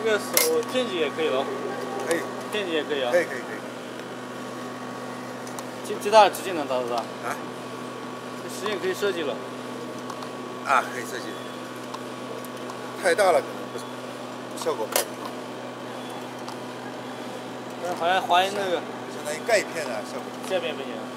个手天级也可以喽。 可以。 天级也可以啊。 可以。 最大的直径能达多大？ 啊？ 这实际可以设计了。 啊，可以设计。太大了可能不效果不好。 但是好像华为那个。 相当于钙片啊，效果。 这边不行。